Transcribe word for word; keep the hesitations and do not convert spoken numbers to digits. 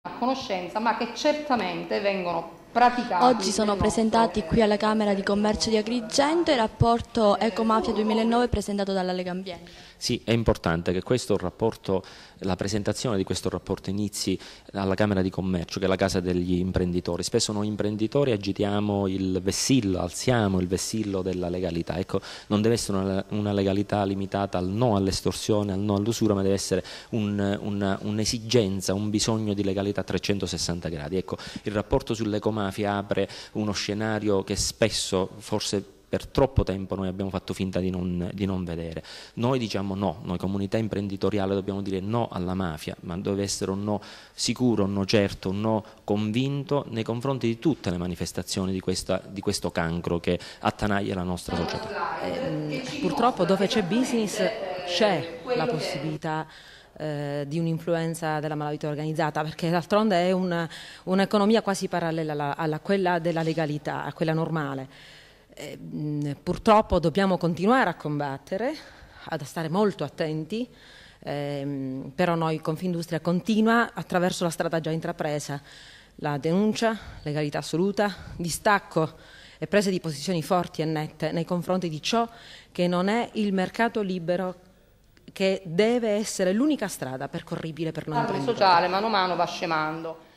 a conoscenza, ma che certamente vengono praticati. Oggi sono presentati qui alla Camera di Commercio di Agrigento il rapporto Ecomafia duemilanove presentato dalla Lega Ambiente. Sì, è importante che questo rapporto, la presentazione di questo rapporto inizi alla Camera di Commercio, che è la casa degli imprenditori. Spesso noi imprenditori agitiamo il vessillo, alziamo il vessillo della legalità. Ecco, non deve essere una, una legalità limitata al no all'estorsione, al no all'usura, ma deve essere un'esigenza, un, un bisogno di legalità a trecentosessanta gradi. Ecco, il rapporto sull'ecomafia apre uno scenario che spesso, forse per troppo tempo, noi abbiamo fatto finta di non, di non vedere. Noi diciamo no, noi comunità imprenditoriale dobbiamo dire no alla mafia, ma deve essere un no sicuro, un no certo, un no convinto nei confronti di tutte le manifestazioni di, questa, di questo cancro che attanaglia la nostra società. Eh, purtroppo dove c'è business c'è la possibilità eh, di un'influenza della malavita organizzata, perché d'altronde è un'economia quasi parallela alla, alla quella della legalità, a quella normale. Eh, purtroppo dobbiamo continuare a combattere, a stare molto attenti, ehm, però noi Confindustria continua attraverso la strada già intrapresa, la denuncia, legalità assoluta, distacco e prese di posizioni forti e nette nei confronti di ciò che non è il mercato libero, che deve essere l'unica strada percorribile per noi. Il sociale mano a mano va scemando.